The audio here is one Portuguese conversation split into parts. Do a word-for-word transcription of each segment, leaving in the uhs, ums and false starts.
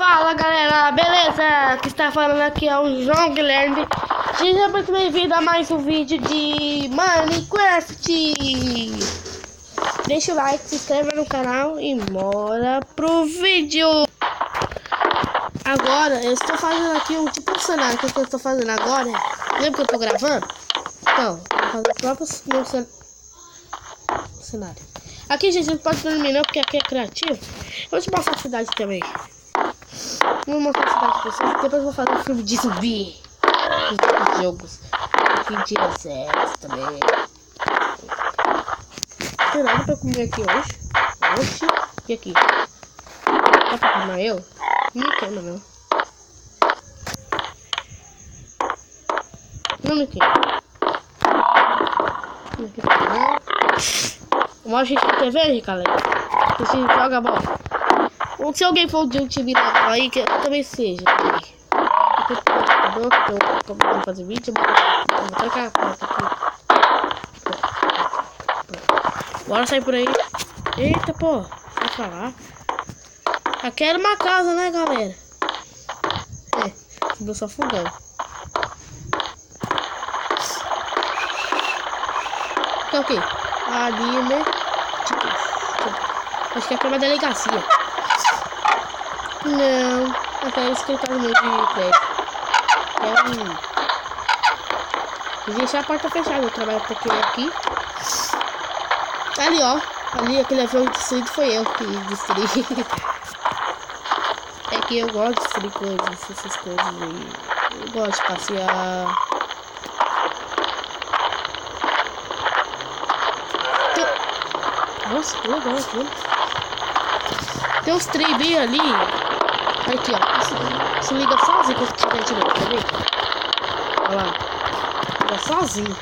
Fala galera, beleza? Que está falando aqui é o João Guilherme. Seja muito bem-vindo a mais um vídeo de Minecraft. Deixa o like, se inscreva no canal e bora pro vídeo. Agora eu estou fazendo aqui um tipo de cenário. Que eu estou fazendo agora, lembra que eu estou gravando? Então, eu vou fazer o próprio meu cen... cenário. Aqui, gente, não pode dormir não, porque aqui é criativo. Eu vou te mostrar a cidade também. Vou mostrar a cidade pra vocês. Depois eu vou fazer um filme de zumbi. Os jogos. Aqui de exército também. Tem nada pra comer aqui hoje. Oxi. E aqui? Dá pra comer eu? Não queima não. Não me queima. Não me queima. O mouse de T V, galera. Você joga bola. Ou se alguém for de um time novo aí, que eu também seja. Eu vou fazer vídeo. Vou trocar a porta aqui. Bora sair por aí. Eita, pô. Vai falar. Aqui era uma casa, né, galera? É. Subiu só fogão. Aqui é o quê? Ali, né? Acho que é uma delegacia. Não, até é escritório meu de prédio. É um... Vou deixar a porta fechada, eu trabalho pra aquele aqui. Ali, ó. Ali, aquele avião destruído foi eu que destruí. É que eu gosto de destruir coisas, essas coisas aí. Eu gosto de passear. Nossa, que legal aquilo. Tem uns trem bem ali. Aqui, ó. Isso, isso liga sozinho quando tiver atirando, tá vendo? Olha lá. Liga sozinho.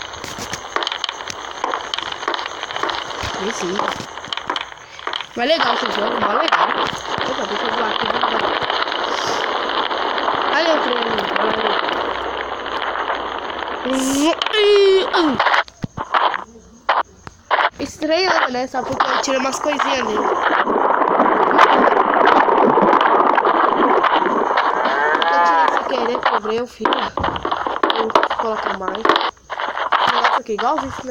Esse. Mas legal esse jogo, mas legal. Opa, deixa eu voar aqui. Aí eu trem ali. Estranho, né? Só porque eu tiro umas coisinhas ali. Querer, quebrei o fio. Vou colocar mais. Esse negócio aqui igual isso, né?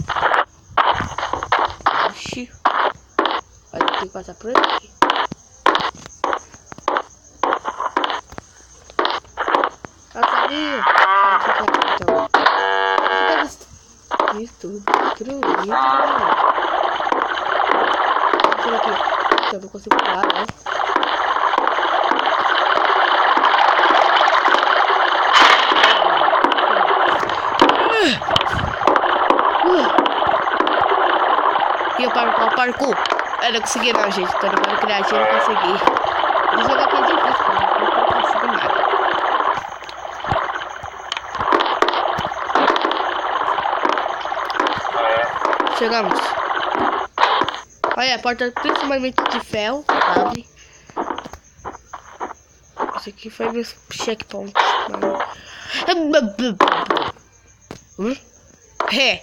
Oxi. Vai ter que passar por aqui. Casaria. Isso tudo. Tudo isso. Tira aqui. Eu não consigo pular, né? E o parkour, parkour. Eu não consegui não, gente. Tô jogando criativo, eu não consegui. Esse jogo aqui é difícil, cara. Eu não consigo nada. Chegamos. Olha, a porta principalmente de ferro. Abre. Esse aqui foi meu checkpoint. Hum? É.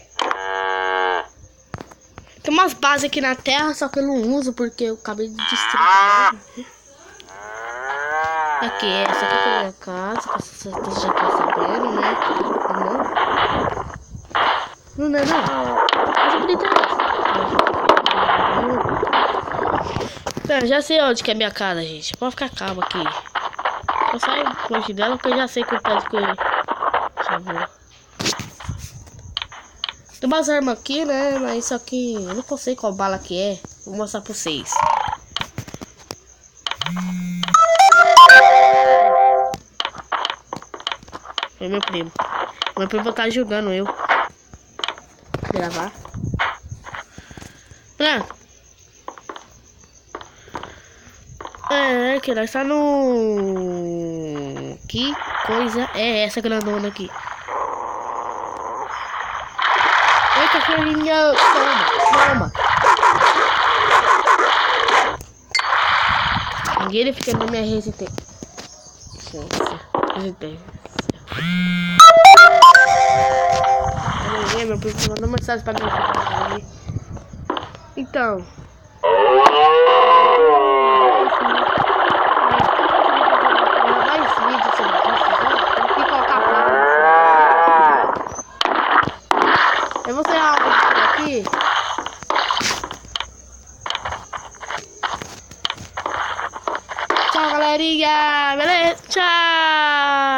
Tem umas bases aqui na terra, só que eu não uso porque eu acabei de destruir. Aqui, essa aqui é a minha casa, que você já tá sabendo, né? Não, não, não. Mas eu podia ter Não, já sei onde que é minha casa, gente. Pode ficar calmo aqui. Eu saio longe dela porque eu já sei que eu posso que já vou. Tem umas armas aqui, né? Mas só que eu não sei qual bala que é. Vou mostrar pra vocês. É meu primo. Meu primo tá ajudando eu. Gravar. Pronto. É, que nós tá no... Que coisa é essa grandona aqui? Oi, cachorrinha. Toma, toma. Ninguém ele fica na minha resistência. Resistência. Meu primo mandou mensagem pra mim. Então. tchau, galerinha. Beleza? Tchau.